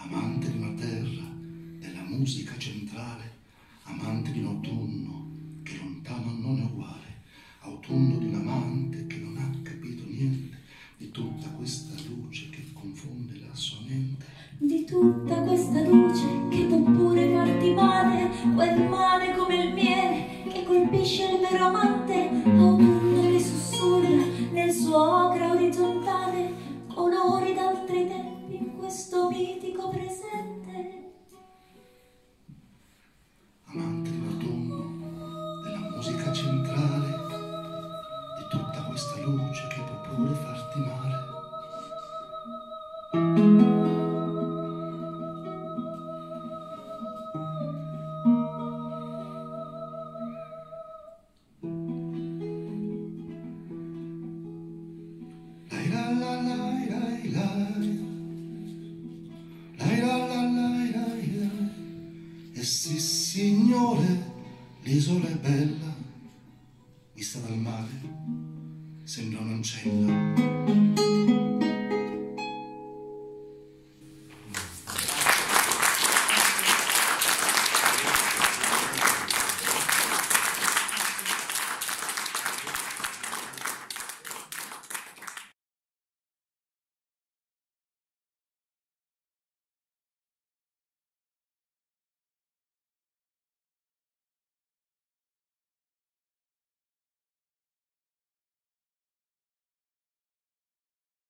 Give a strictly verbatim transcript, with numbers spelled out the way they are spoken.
amante di una terra della musica centrale, amante di un autunno che lontano non è uguale, autunno di un amante che non ha capito niente di tutta questa luce che confonde la sua mente. Di tutta questa luce che può pure farti male, quel male come il miele che colpisce il vero amante, autunno che sussurra nel suo ocra orizzontale, colori d'altri tempi in questo mitico presente. Amante di un autunno, della musica centrale, di tutta questa luce che può pure farti male. E sì signore, l'isola è bella,